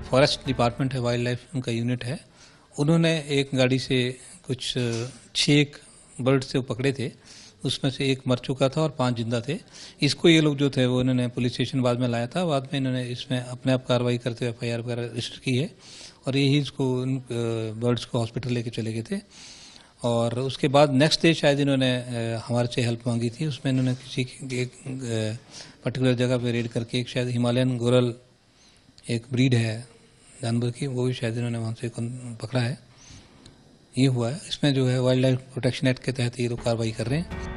Forest department है, wild life उनका unit है, उन्होंने एक गाड़ी से कुछ 6 बर्ड से पकड़े थे, उसमें से एक मर चुका था और 5 जिंदा थे। इसको ये लोग जो थे वो इन्होंने पुलिस स्टेशन बाद में लाया था, बाद में इन्होंने इसमें अपने आप कार्रवाई करते हुए FIR वगैरह रजिस्टर की है और यही इसको बर्ड्स को हॉस्पिटल लेके चले गए थे। और उसके बाद नेक्स्ट डे शायद इन्होंने हमारे से हेल्प मांगी थी, उसमें इन्होंने किसी एक पर्टिकुलर जगह पे रेड करके एक शायद हिमालयन गोरल एक ब्रीड है जानवर की, वो भी शायद इन्होंने वहाँ से पकड़ा है। ये हुआ है, इसमें जो है वाइल्ड लाइफ प्रोटेक्शन एक्ट के तहत ये लोग कार्रवाई कर रहे हैं।